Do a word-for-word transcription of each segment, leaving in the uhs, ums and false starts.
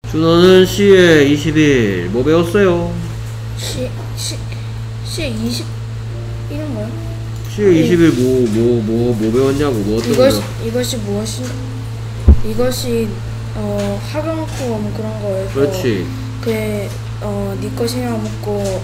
준호는 C에 이십일 뭐 배웠어요? C, C, C에 이십 이런 거요? C에 이십일 뭐 뭐 뭐 뭐 배웠냐고 뭐 어떤 거 이것이, 이것이 무엇이, 이것이, 어, 학용품 그런 거에서. 그렇지. 그게, 어, 니꺼 신경 먹고,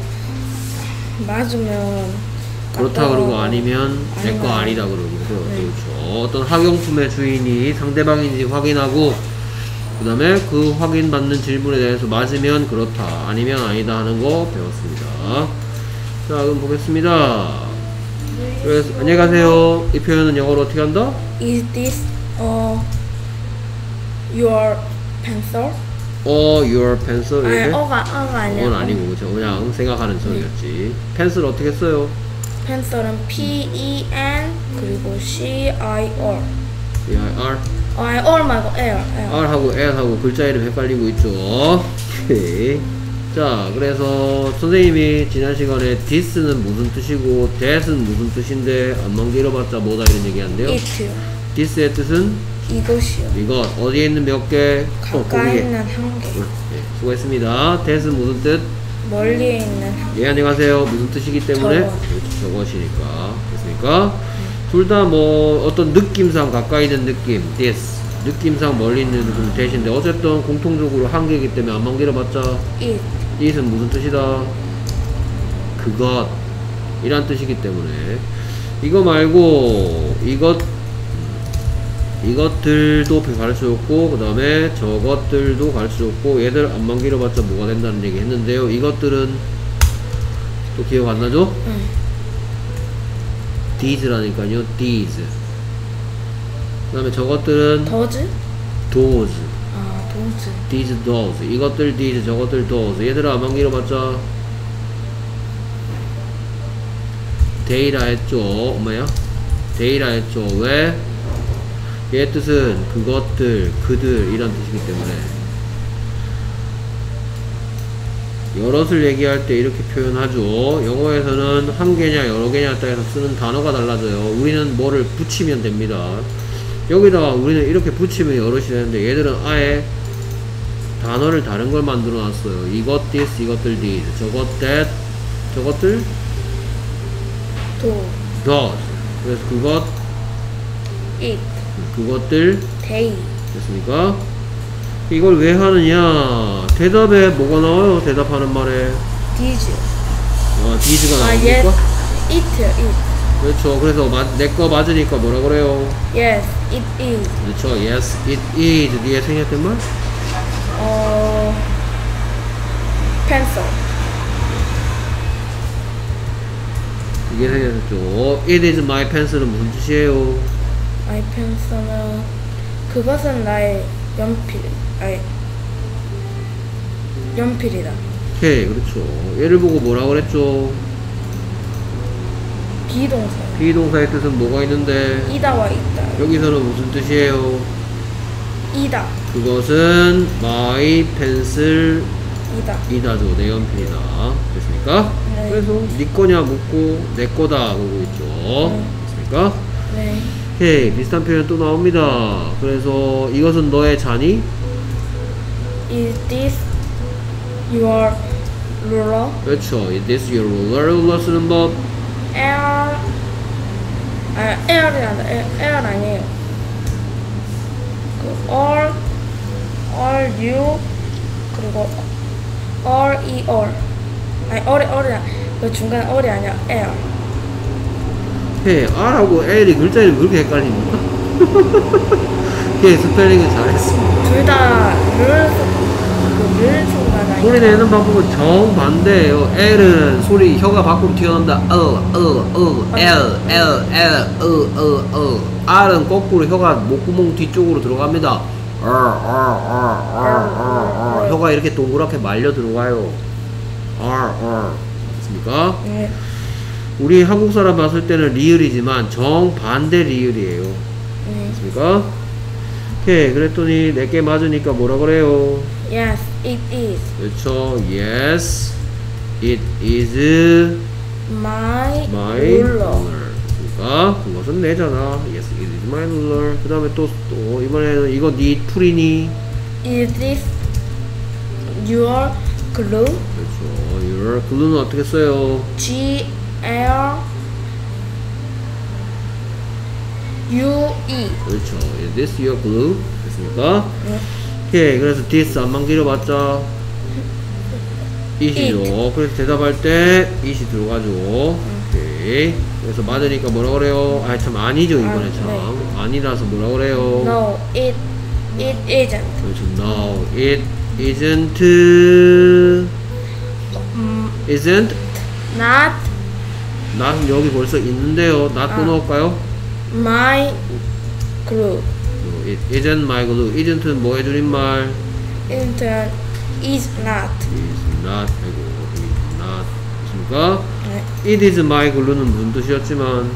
맞으면. 그렇다 그러고 아니면 내 거 아니면 아니다 그러고. 그죠? 네. 그렇죠. 어떤 학용품의 주인이 상대방인지 확인하고, 그 다음에 그 확인받는 질문에 대해서 맞으면 그렇다 아니면 아니다 하는 거 배웠습니다. 자, 그럼 보겠습니다. 그래서 안녕히 가세요. 이 표현은 영어로 어떻게 한다? Is this, uh, your pencil? 어, your pencil 아니, 이렇게? 어가, 어가 아니야. 그건 아니고 그죠? 그냥 생각하는 소리였지. 펜슬 어떻게 써요? 펜슬은 P E N 그리고 C I R. C I R 어, 아니, R 말고 L. L. R하고 L하고 글자 이름 헷갈리고 있죠. 오케이. 자, 그래서 선생님이 지난 시간에 this는 무슨 뜻이고 that은 무슨 뜻인데 안만 길어봤자 뭐다 이런 얘기한대요. It요. this의 뜻은 이것이요. 이것. 어디에 있는 몇 개? 가까이 있는 한 개. 네, 수고했습니다. that은 무슨 뜻? 멀리에 있는 한 개. 예, 안녕하세요. 무슨 뜻이기 때문에? 저것. 그렇죠, 저것이니까. 됐습니까? 둘 다 뭐 어떤 느낌상 가까이 있는 느낌 this, 느낌상 멀리 있는 느낌 that인데 어쨌든 공통적으로 한 개이기 때문에 안만 길어봤자 It. it은 무슨 뜻이다? 그것 이란 뜻이기 때문에 이거 말고 이것 이것들도 가르쳐줬고 그 다음에 저것들도 가르쳐줬고 얘들 안만 길어봤자 뭐가 된다는 얘기 했는데요. 이것들은 또 기억 안 나죠? 응. these라니까요. these. 그 다음에 저것들은 더즈? those. 아, 도즈. these, those. 이것들 these, 저것들 those. 얘들아 안만 길어봤자 they라 했죠. 엄마야? they라 했죠. 왜? 얘 뜻은 그것들, 그들 이란 뜻이기 때문에 여럿을 얘기할 때 이렇게 표현하죠. 영어에서는 한 개냐 여러 개냐에 따라서 쓰는 단어가 달라져요. 우리는 뭐를 붙이면 됩니다. 여기다가 우리는 이렇게 붙이면 여럿이 되는데 얘들은 아예 단어를 다른 걸 만들어 놨어요. 이것 this, 이것들 these, 저것 that, 저것들 도. those. 그래서 그것, It. 그것들 They. 됐습니까? 이걸 왜 하느냐? 대답에 뭐가 나와요? 대답하는 말에 These. 아, these가 아, 나옵니까? yes. It요. It. 그렇죠. 그래서 내 거 맞으니까 뭐라 그래요? Yes. It is. 그렇죠. Yes, it is. 뒤에 생략된 말? 어, pencil. 이게 생략됐죠. It is my pencil은 무슨 뜻이에요? My pencil은 그것은 나의 연필. 아니, 연필이다. 오케이, 그렇죠. 얘를 보고 뭐라 그랬죠? 비동사. 비동사의 뜻은 뭐가 있는데 이다와 있다. 여기서는 무슨 뜻이에요? 이다. 그것은 my pencil 이다. 이다죠. 내 연필이다. 됐습니까? 네. 그래서 네 거냐 묻고 내 거다 그러고 있죠. 네. 됐습니까? 네. 오케이. 비슷한 표현 또 나옵니다. 그래서 이것은 너의 잔이? Is this your ruler? 그렇죠. Is this your ruler? ruler 쓰는 법. Air. 아, air이 아니라 air, air 아니에요. 그 all, all you 그리고 all e all. 아니 all이 all이야. 그 중간에 all이 아니라 air. 오케이. R하고 L이 글자 이름 그렇게 헷갈립니까? 오케이. 스펠링은 잘했습니다. 둘 다 를, 그를 순간 소리 내는 방법은 정반대예요. L은 소리 혀가 밖으로 튀어나온다. 어, 어, 어, L, L, L, 어, 어, 어. R은 거꾸로 혀가 목구멍 뒤쪽으로 들어갑니다. 어, 어, 어, 어, 어, 어. 혀가 이렇게 동그랗게 말려 들어가요. R, R. 맞습니까? 네. 우리 한국 사람 봤을 때는 리을이지만 정반대 리을이에요. 네. 맞습니까? 오케이. 그랬더니 내게 맞으니까 뭐라 그래요? Yes, it is 그렇죠. Yes, it is my, my ruler. ruler. 그러니까 그것은 내잖아. Yes, it is my ruler. 그 다음에 또, 또 이번에는 이거 네 풀이니? Is this your glue. 그렇죠. your glue는 어떻게 써요? G L U E. 그렇죠. Is this your glue? 됐습니까? 네. 오케이. 그래서 this 안만 길어봤자 it이죠. 그래서 대답할 때 it이 들어가죠. 오케이. 그래서 맞으니까 뭐라 그래요? 아 참 아니죠 이번에 아, 참 네. 아니라서 뭐라 그래요? No, it it isn't. 그렇죠. No, it isn't. 음, isn't. not not 여기 벌써 있는데요. not 또 아. 넣을까요? my glue. No, it isn't my glue. isn't는 뭐 해주린 말? It is not. is not 아이고 is not 됐습니까? 네. it is my glue는 무슨 뜻이었지만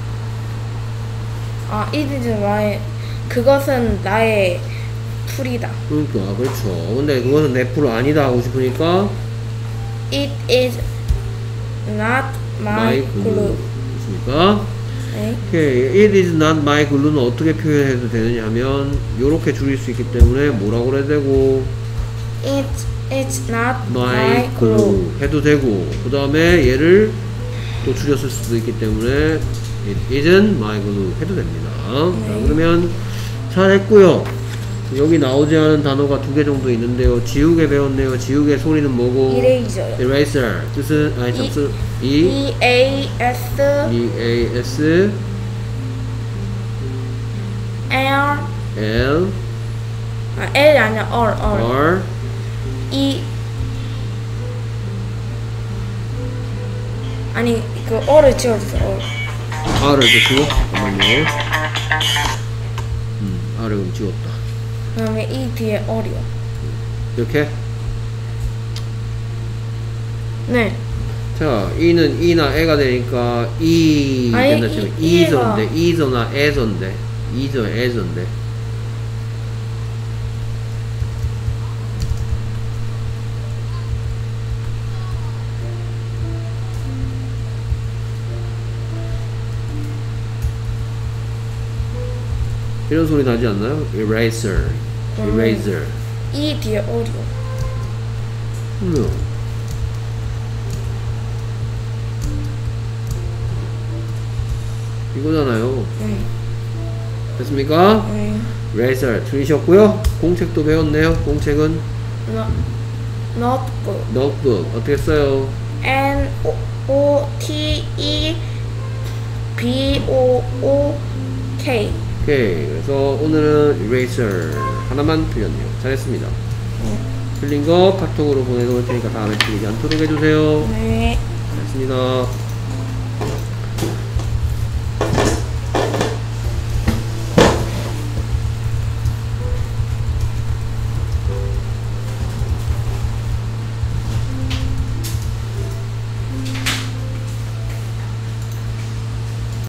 아, it is my. 그것은 나의 풀이다. 그러니까 그렇죠. 근데 그것은 내 풀 아니다 하고 싶으니까 It is not my, my glue glue. 됐습니까? 네. 오케이. it is not my glue는 어떻게 표현해도 되느냐 하면 요렇게 줄일 수 있기 때문에 뭐라고 그래야 되고 It is not my my glue glue. 해도 되고 그 다음에 얘를 또 줄였을 수도 있기 때문에 it isn't my glue 해도 됩니다. 네. 자, 그러면 잘했고요. 여기 나오지 않은 단어가 두 개 정도 있는데요. 지우개 배웠네요. 지우개 소리는 뭐고? 이레이저요. eraser 뜻은 아니 이- 잠시 E E A S E A S L L 아 L 아니야 R R R E 아니 그 R을 지워주세요. R. R을 또 지워? 잠깐만요. 음, R을 그럼 지웠다. 그다음에 E 뒤에 R이요. 이렇게? 네. 자, E는 E나 E가 되니까 E 아니, 된다 치면 이- E서인데 E서나 E서인데 E서 E서인데 이런 소리 나지 않나요? eraser eraser E 뒤에 R이요. 음. 이거잖아요. 네. 됐습니까? 네. eraser 들으셨고요. 공책도 배웠네요. 공책은 No, notebook. notebook 어떻게 써요? N O O T E B O O K. 오케이. 그래서 오늘은 eraser 하나만 틀렸네요. 잘했습니다. 틀린 거 카톡으로 보내놓을 테니까 다음에 틀리지 않도록 해주세요. 네. 잘했습니다.